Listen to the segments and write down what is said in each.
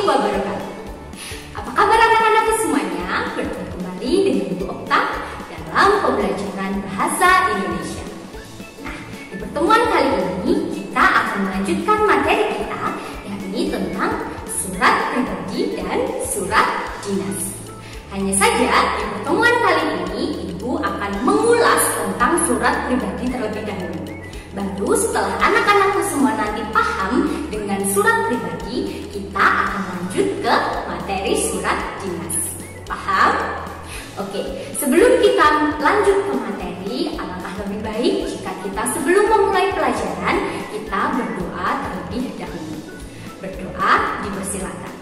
wabarakatuh. Apa kabar anak-anakku semuanya? Bertemu kembali dengan Ibu Okta dalam pembelajaran bahasa Indonesia. Nah, di pertemuan kali ini kita akan melanjutkan materi kita, yakni tentang surat pribadi dan surat dinas. Hanya saja di pertemuan kali ini Ibu akan mengulas tentang surat pribadi terlebih dahulu. Baru setelah anak-anakku semua nanti paham dengan surat pribadi, kita akan lanjut ke materi surat dinas. Paham? Oke, sebelum kita lanjut ke materi, alangkah lebih baik jika kita sebelum memulai pelajaran, kita berdoa terlebih dahulu. Berdoa dipersilakan.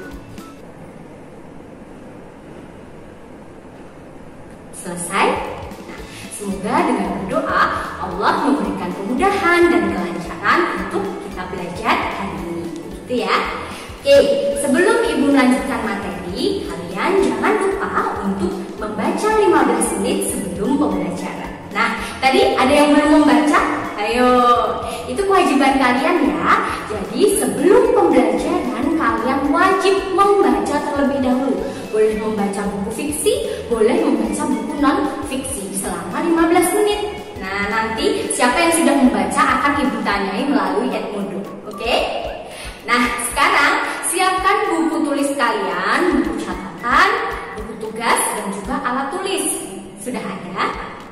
Selesai? Nah, semoga dengan berdoa Allah memberikan kemudahan dan kelancaran untuk kita belajar hari ini. Gitu ya. Oke, sebelum Ibu melanjutkan materi, kalian jangan lupa untuk membaca 15 menit sebelum pembelajaran. Nah, tadi ada yang belum membaca? Ayo, itu kewajiban kalian ya. Jadi sebelum pembelajaran kalian wajib membaca terlebih dahulu. Boleh membaca buku fiksi, boleh membaca buku non-fiksi selama 15 menit. Nah, nanti siapa yang sudah membaca akan Ibu tanyai melalui Edmodo. Oke? Nah, sekarang siapkan buku tulis kalian, buku catatan, buku tugas, dan juga alat tulis. Sudah ada?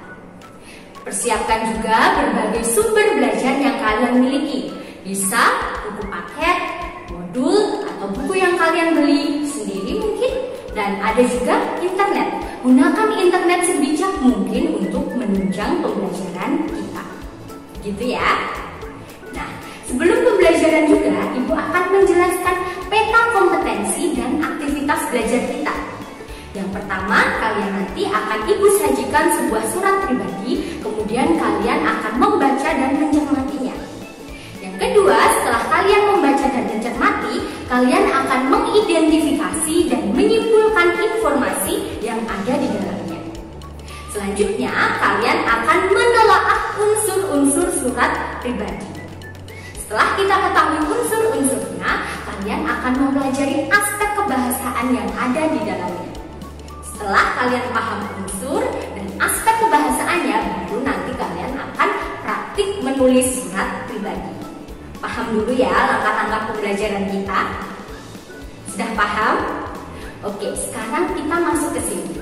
Persiapkan juga berbagai sumber belajar yang kalian miliki. Bisa buku paket, modul, atau buku yang kalian beli sendiri mungkin. Dan ada juga internet. Gunakan internet sebijak mungkin untuk menunjang pembelajaran kita. Gitu ya. Nah, sebelum pembelajaran juga, Ibu akan menjelaskan peta kompetensi dan aktivitas belajar kita. Yang pertama, kalian nanti akan Ibu sajikan sebuah surat pribadi, kemudian kalian akan membaca dan mencermatinya. Yang kedua, setelah kalian membaca dan mencermati, kalian akan mengidentifikasi dan menyimpulkan informasi yang ada di dalamnya. Selanjutnya, kalian akan menelaah unsur-unsur surat pribadi. Setelah kita ketahui unsur-unsurnya, kalian akan mempelajari aspek kebahasaan yang ada di dalamnya. Setelah kalian paham unsur dan aspek kebahasaannya, baru nanti kalian akan praktik menulis surat pribadi. Paham dulu ya langkah-langkah pembelajaran kita? Sudah paham? Oke, sekarang kita masuk ke sini.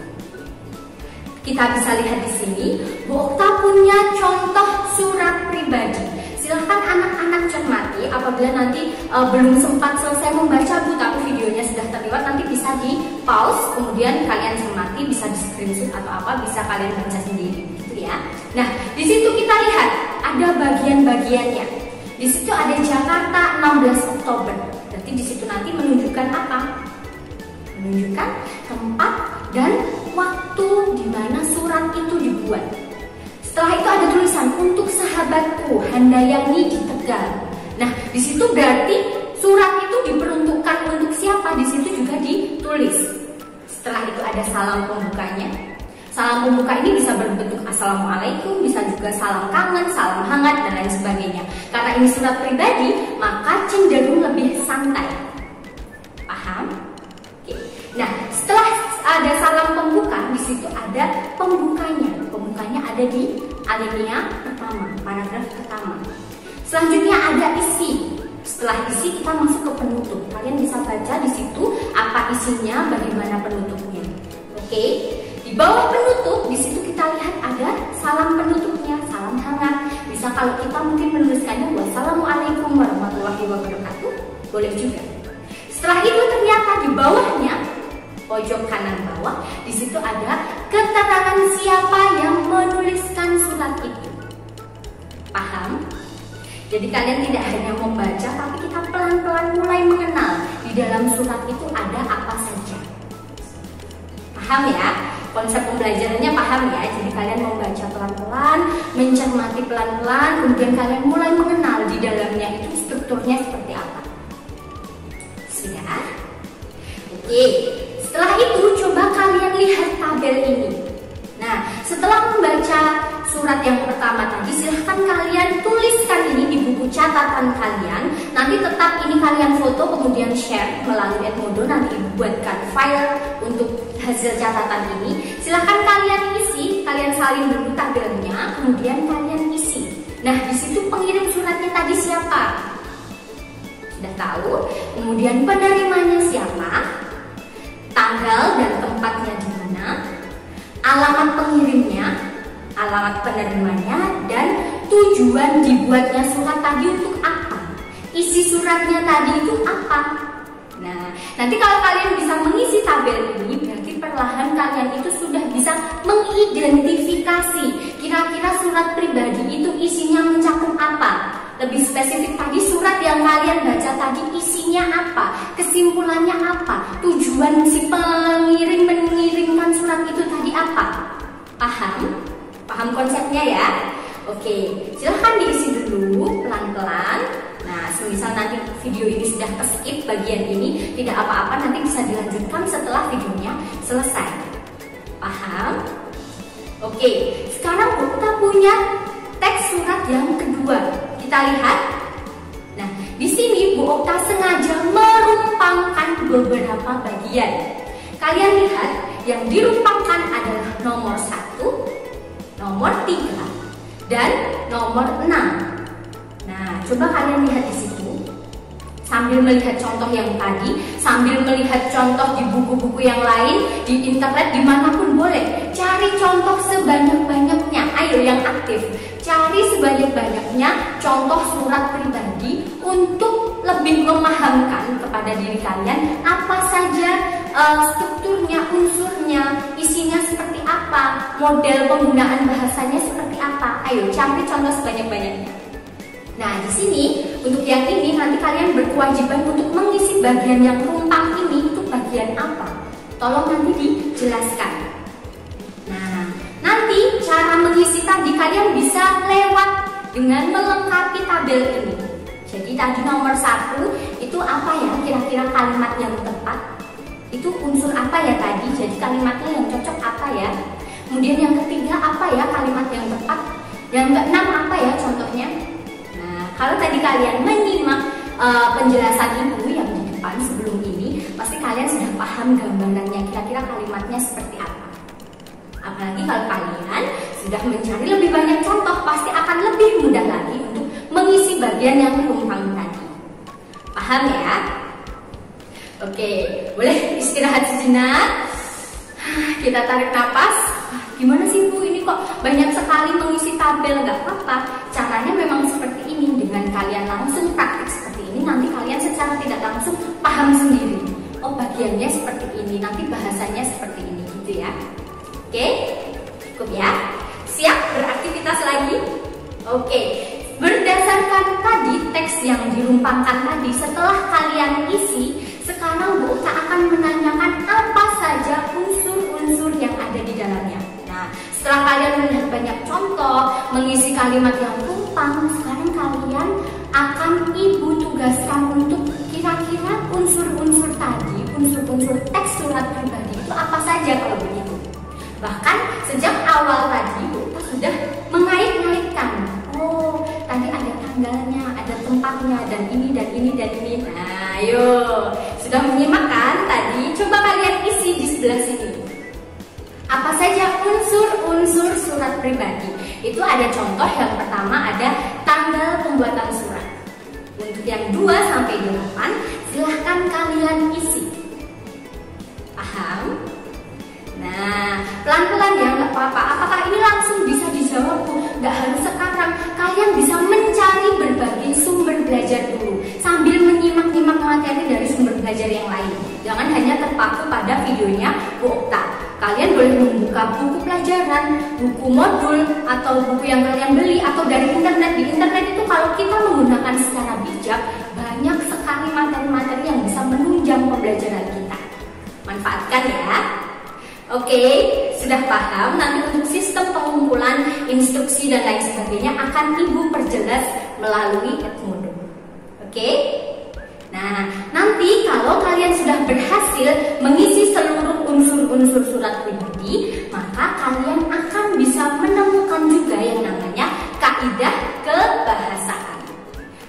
Kita bisa lihat di sini, Bu Okta punya contoh surat pribadi. Silahkan anak-anak cermati. Apabila nanti belum sempat selesai membaca Bu, tapi videonya sudah terlewat, nanti bisa di pause, kemudian kalian cermati, bisa di screenshot atau apa, bisa kalian baca sendiri, gitu ya. Nah, di situ kita lihat ada bagian-bagiannya. Di situ ada Jakarta 16 Oktober. Berarti di situ nanti menunjukkan apa? Menunjukkan tempat dan waktu di mana surat itu dibuat. Setelah itu ada tulisan untuk sahabatku Handayani di Tegal. Nah, di situ berarti surat itu diperuntukkan untuk siapa? Di situ juga ditulis. Setelah itu ada salam pembukanya. Salam pembuka ini bisa berbentuk Assalamualaikum, bisa juga salam kangen, salam hangat, dan lain sebagainya. Karena ini surat pribadi, maka cenderung lebih santai. Paham? Oke. Nah, setelah ada salam pembuka, di situ ada pembukanya. Pembukanya ada di alinea pertama, paragraf pertama. Selanjutnya ada isi. Setelah isi kita masuk ke penutup. Kalian bisa baca di situ apa isinya, bagaimana penutupnya. Oke. Di bawah penutup, di situ kita lihat ada salam penutupnya, salam hangat. Bisa kalau kita mungkin menuliskannya wassalamualaikum warahmatullahi wabarakatuh, boleh juga. Setelah itu ternyata di bawahnya, pojok kanan bawah, di situ ada keterangan siapa yang menuliskan surat itu. Paham? Jadi kalian tidak hanya membaca, tapi kita pelan-pelan mulai mengenal di dalam surat itu ada apa saja. Paham ya? Konsep pembelajarannya paham ya? Jadi kalian membaca pelan-pelan, mencermati pelan-pelan, kemudian kalian mulai mengenal di dalamnya itu strukturnya seperti apa. Sudah? Oke. Setelah itu coba kalian lihat tabel ini. Nah, setelah membaca surat yang pertama tadi, silahkan kalian tuliskan ini di buku buku catatan kalian. Nanti tetap ini kalian foto kemudian share melalui Edmodo, nanti buatkan file untuk hasil catatan ini. Silahkan kalian isi, kalian salin dulu tabelnya, kemudian kalian isi. Nah, di situ pengirim suratnya tadi siapa? Sudah tahu. Kemudian penerimanya siapa? Tanggal dan tempatnya di mana? Alamat pengirimnya, alamat penerimanya, dan tujuan dibuatnya surat tadi untuk apa? Isi suratnya tadi itu apa? Nah, nanti kalau kalian bisa mengisi tabel ini, berarti perlahan kalian itu sudah bisa mengidentifikasi kira-kira surat pribadi itu isinya mencakup apa. Lebih spesifik tadi, surat yang kalian baca tadi isinya apa, kesimpulannya apa, tujuan si pengirim mengirimkan surat itu tadi apa. Paham? Paham konsepnya ya? Oke, silahkan diisi dulu pelan-pelan. Nah, semisal nanti video ini sudah skip bagian ini, tidak apa-apa, nanti bisa dilanjutkan setelah videonya selesai. Paham? Oke, sekarang kita punya teks surat yang kedua. Kita lihat. Nah, di sini Bu Okta sengaja merumpangkan beberapa bagian. Kalian lihat, yang dirumpangkan adalah nomor 1, nomor 3, dan nomor 6. Nah, coba kalian lihat di situ. Sambil melihat contoh yang tadi, sambil melihat contoh di buku-buku yang lain, di internet, dimanapun boleh. Cari contoh sebanyak-banyaknya. Ayo yang aktif, cari sebanyak-banyaknya contoh surat pribadi untuk lebih memahamkan kepada diri kalian apa saja strukturnya, unsurnya, isinya seperti apa, model penggunaan bahasanya seperti apa. Ayo cari contoh sebanyak-banyaknya. Nah, di sini untuk yang ini nanti kalian berkewajiban untuk mengisi bagian yang rumpang ini itu bagian apa? Tolong nanti dijelaskan. Nah, nanti cara mengisi tadi kalian bisa lewat dengan melengkapi tabel ini. Jadi tadi nomor 1 itu apa ya kira-kira kalimat yang tepat? Itu unsur apa ya tadi? Jadi kalimatnya yang cocok apa ya? Kemudian yang ketiga apa ya kalimat yang tepat? Yang keenam apa ya contohnya? Kalau tadi kalian menyimak penjelasan ibu yang di depan sebelum ini, pasti kalian sudah paham gambarannya, kira-kira kalimatnya seperti apa. Apalagi kalau kalian sudah mencari lebih banyak contoh, pasti akan lebih mudah lagi untuk mengisi bagian yang rumpang tadi. Paham ya? Oke, boleh istirahat sejenak. Kita tarik napas. Gimana sih Bu, ini kok banyak sekali mengisi tabel? Gak apa-apa, caranya memang seperti ini. Dengan kalian langsung praktik seperti ini, nanti kalian secara tidak langsung paham sendiri. Oh, bagiannya seperti ini, nanti bahasanya seperti ini, gitu ya. Oke, cukup ya. Siap beraktivitas lagi? Oke, berdasarkan tadi teks yang dirumpangkan tadi, setelah kalian isi, sekarang Bu Okta akan menanyakan apa saja unsur-unsur yang ada di dalamnya. Setelah kalian melihat banyak contoh, mengisi kalimat yang rumpang, sekarang kalian akan ibu tugaskan untuk kira-kira unsur-unsur tadi, unsur-unsur teks surat pribadi itu apa saja kalau begitu. Bahkan sejak awal tadi kita sudah mengait-ngaitkan. Oh, tadi ada tanggalnya, ada tempatnya, dan ini, dan ini, dan ini. Nah, ayo, sudah menyimak kan tadi? Coba kalian isi di sebelah sini. Apa saja unsur-unsur surat pribadi? Itu ada contoh, yang pertama ada tanggal pembuatan surat. Untuk yang 2 sampai 8, silahkan kalian isi. Paham? Nah, pelan-pelan ya, nggak apa-apa. Apakah ini langsung bisa dijawab Bu? Nggak harus sekarang. Kalian bisa mencari berbagai sumber belajar dulu sambil menyimak-nyimak materi dari sumber belajar yang lain. Jangan hanya terpaku pada videonya Bu Okta. Kalian boleh membuka buku pelajaran, buku modul, atau buku yang kalian beli, atau dari internet. Di internet itu kalau kita menggunakan secara bijak, banyak sekali materi-materi yang bisa menunjang pembelajaran kita. Manfaatkan ya. Oke, sudah paham. Nanti untuk sistem pengumpulan, instruksi, dan lain sebagainya akan Ibu perjelas melalui Edmodo. Oke? Nah, nanti kalau kalian sudah berhasil mengisi seluruh unsur-unsur surat pribadi, maka kalian akan bisa menemukan juga yang namanya kaidah kebahasaan.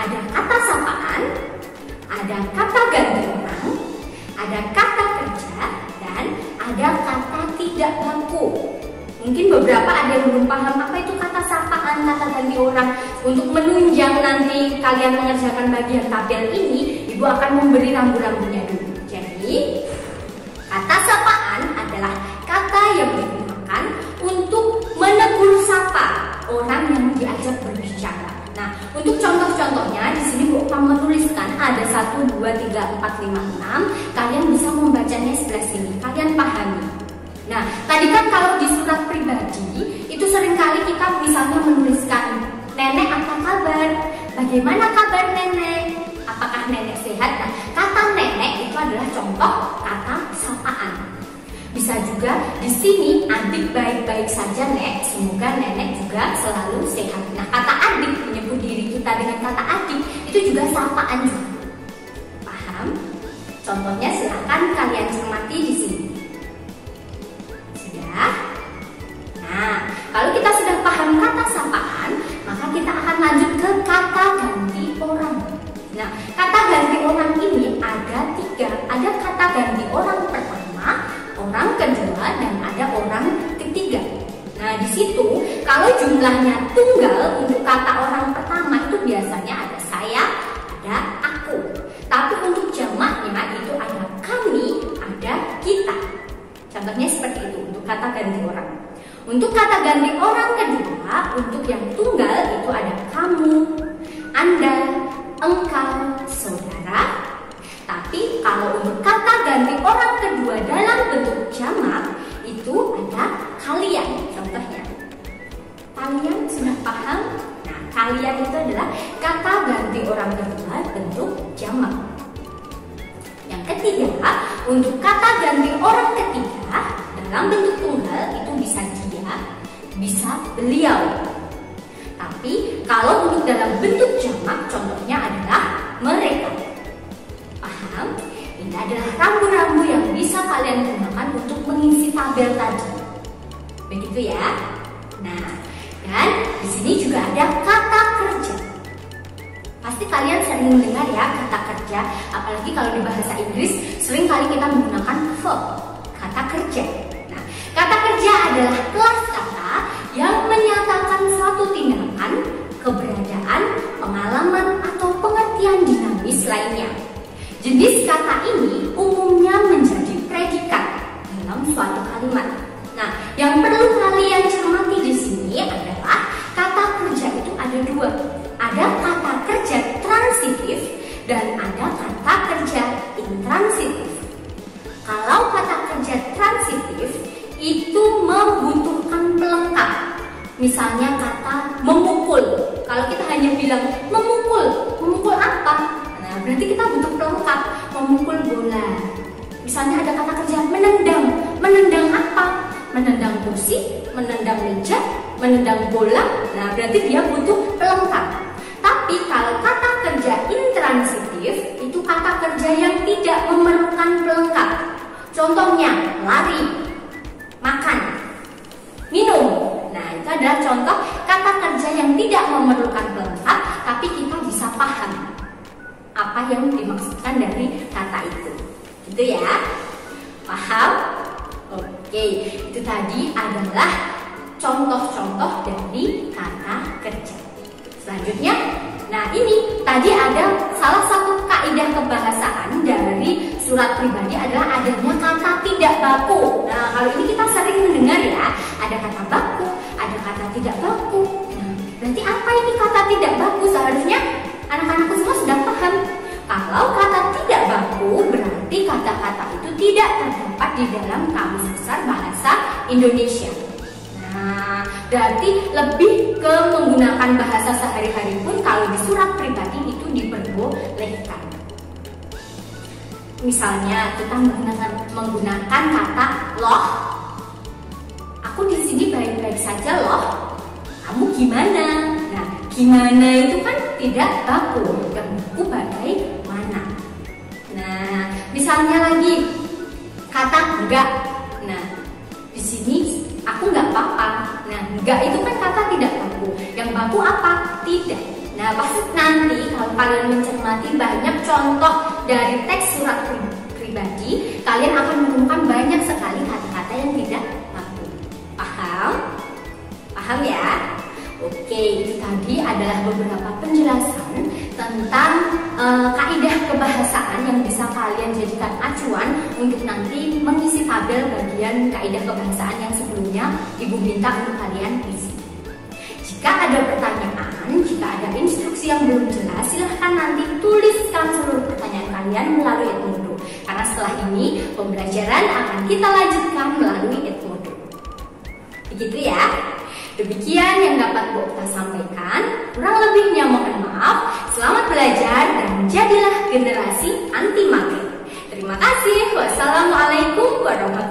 ada kata sapaan, ada kata ganti orang, ada kata kerja, dan ada kata tidak baku. Mungkin beberapa ada yang belum paham apa itu kata sapaan, kata ganti orang. Untuk menunjang nanti kalian mengerjakan bagian tabel ini, Ibu akan memberi rambu-rambunya dulu. Jadi, kata sapaan adalah kata yang digunakan untuk menegur sapa orang yang diajak berbicara. Nah, untuk contoh-contohnya di sini Bu akan menuliskan ada 1, 2, 3, 4, 5, 6. Kalian bisa membacanya sebelah sini. Kalian pahami. Nah, tadi kan kalau di surat pribadi itu seringkali kita misalnya menuliskan nenek apa kabar? Bagaimana kabar nenek? Apakah nenek sehat? Nah, kata nenek itu adalah contoh kata sapaan. Bisa juga di sini adik baik-baik saja nek, semoga nenek juga selalu sehat. Nah, kata adik menyebut diri kita dengan kata adik itu juga sapaan juga. Paham? Contohnya silakan kalian cermati di sini. Nah, kalau kita sudah paham kata sapaan, maka kita akan lanjut ke kata ganti orang. Nah, kata ganti orang ini ada 3. Ada kata ganti orang pertama, orang kedua, dan ada orang ketiga. Nah, di situ kalau jumlahnya tunggal untuk kata orang pertama itu biasanya ada saya, ada aku. Tapi untuk jamaknya itu ada kami, ada kita. Contohnya seperti itu untuk kata ganti orang. Untuk kata ganti orang kedua, untuk yang tunggal itu ada kamu, Anda, engkau, saudara. Tapi kalau untuk kata ganti orang kedua dalam bentuk jamak itu ada kalian. Contohnya, kalian sudah paham? Nah, kalian itu adalah kata ganti orang kedua bentuk jamak. Yang ketiga, untuk kata ganti orang ketiga dalam bentuk tunggal itu bisa dia, bisa beliau. Tapi kalau untuk dalam bentuk jamak contohnya adalah mereka. Paham? Ini adalah rambu-rambu yang bisa kalian gunakan untuk mengisi tabel tadi. Begitu ya. Nah, dan di sini juga ada kata kerja. Pasti kalian sering mendengar ya kata kerja, apalagi kalau di bahasa Inggris sering kali kita menggunakan verb, kata kerja. Nah, kata kerja adalah kelas kata yang menyatakan suatu tindakan, keberadaan, pengalaman, atau pengertian dinamis lainnya. Jenis kata ini umumnya menjadi predikat dalam suatu kalimat. Nah, yang perlu kalian cermati di sini adalah kata kerja itu ada 2. Ada kata kerja transitif dan ada kata kerja intransitif. Kalau kata kerja transitif itu membutuhkan pelengkap. Misalnya kata memukul. Kalau kita hanya bilang memukul, memukul apa? Nah, berarti kita butuh pelengkap. Memukul bola. Misalnya ada kata kerja menendang. Menendang apa? Menendang kursi, menendang meja, menendang bola. Nah, berarti dia butuh pelengkap. Tapi kalau kata kerja intransitif itu kata kerja yang tidak memerlukan pelengkap. Contohnya lari, makan, minum. Nah, itu adalah contoh kata kerja yang tidak memerlukan pelengkap, tapi kita bisa paham apa yang dimaksudkan dari kata itu. Gitu ya. Paham? Oke, itu tadi adalah contoh-contoh dari kata kerja. Selanjutnya, nah ini tadi ada salah satu kaidah kebahasaan dari surat pribadi adalah adanya kata tidak baku. Nah, kalau ini kita sering mendengar ya, ada kata baku, ada kata tidak baku. Nah, berarti apa ini kata tidak baku? Seharusnya anak-anakku semua sudah paham. Kalau kata tidak baku berarti kata-kata itu tidak terdapat di dalam Kamus Besar Bahasa Indonesia. Nah, berarti lebih ke menggunakan bahasa sehari-hari pun kalau di surat pribadi itu diperbolehkan. Misalnya kita menggunakan kata loh. Aku di sini baik-baik saja loh. Kamu gimana? Nah, gimana itu kan tidak baku. Yang baku bagaimana. Nah, misalnya lagi kata enggak. Nah, di sini aku nggak apa-apa. Nah, enggak itu kan kata tidak baku. Yang baku apa? Tidak. Nah, pasti nanti kalau kalian mencermati banyak contoh dari teks surat pribadi, kalian akan menemukan banyak sekali kata-kata yang tidak baku. Paham? Paham ya? Oke, itu tadi adalah beberapa penjelasan tentang kaidah kebahasaan yang bisa kalian jadikan acuan untuk nanti mengisi tabel bagian kaidah kebahasaan yang sebelumnya Ibu minta untuk kalian isi. Jika ada pertanyaan, jika ada instruksi yang belum jelas, silahkan nanti tuliskan seluruh pertanyaan kalian melalui Edmodo. Karena setelah ini pembelajaran akan kita lanjutkan melalui Edmodo. Begitu ya. Demikian yang dapat Bu Okta sampaikan. Kurang lebihnya mohon maaf. Selamat belajar dan jadilah generasi anti mager. Terima kasih. Wassalamualaikum warahmatullahi wabarakatuh.